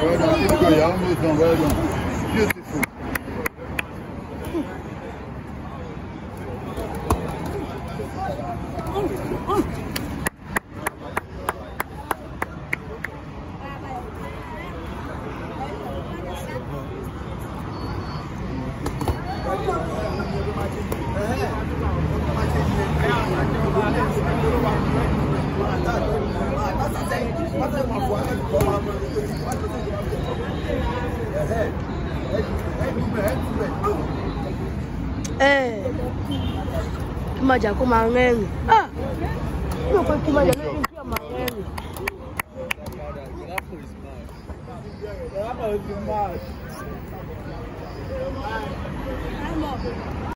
Well done. Keep going. You're almost done. Well done. Beautiful. Kimaja kumangengi. Ah. Uko kimaja ndio mangengi. Dolapo is mad.